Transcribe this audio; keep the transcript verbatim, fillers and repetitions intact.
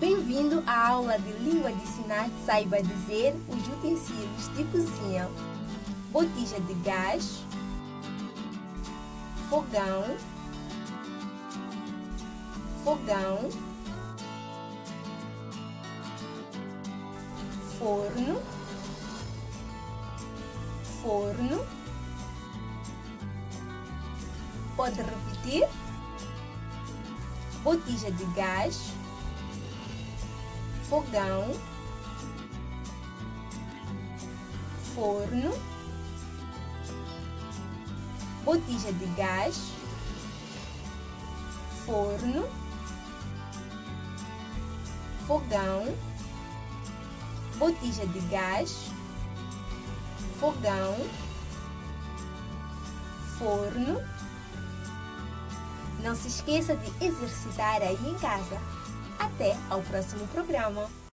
Bem-vindo à aula de Língua de Sinais. Saiba dizer os utensílios de cozinha: botija de gás, fogão, fogão, forno, forno. Pode repetir? Botija de gás, fogão, forno, botija de gás, forno, fogão, botija de gás, fogão, forno. Não se esqueça de exercitar aí em casa. Até ao próximo programa!